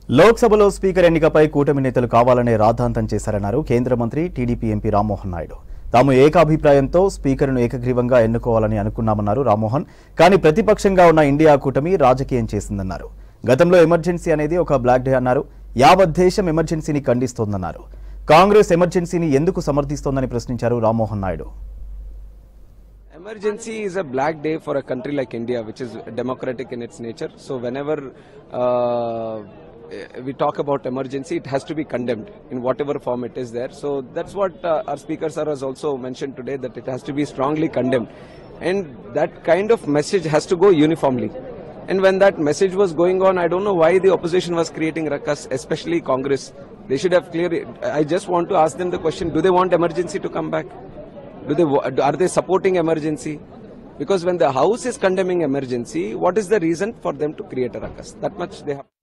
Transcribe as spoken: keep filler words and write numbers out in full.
లోక్సభలో స్పీకర్ ఎన్నికపై కూటమి నేతలు కావాలనే రాద్ధాంతం చేశారన్నారు కేంద్ర మంత్రి టీడీపీ ఎంపీ రామ్మోహన్ నాయుడు. తాము ఏకాభిప్రాయంతో స్పీకర్ను ఏకగ్రీవంగా ఎన్నుకోవాలని అనుకున్నామన్నారు రామ్మోహన్. కానీ ప్రతిపక్షంగా ఉన్న ఇండియా కూటమి రాజకీయం చేసిందన్నారు. గతంలో ఎమర్జెన్సీ అనేది ఒక బ్లాక్ డే అన్నారు. యావత్ దేశం ఎమర్జెన్సీని ఖండిస్తోందన్నారు. కాంగ్రెస్ ఎమర్జెన్సీని ఎందుకు సమర్థిస్తోందని ప్రశ్నించారు Rammohan Naidu. Emergency is a black day for a country like India, which is democratic in its nature. So whenever uh, we talk about emergency, it has to be condemned in whatever form it is there. So that's what uh, our Speaker sir has also mentioned today, that it has to be strongly condemned. And that kind of message has to go uniformly. And when that message was going on, I don't know why the opposition was creating ruckus, especially Congress. They should have clearly, I just want to ask them the question, do they want emergency to come back? Do they, are they supporting emergency? Because when the House is condemning emergency, what is the reason for them to create a ruckus? That much they have.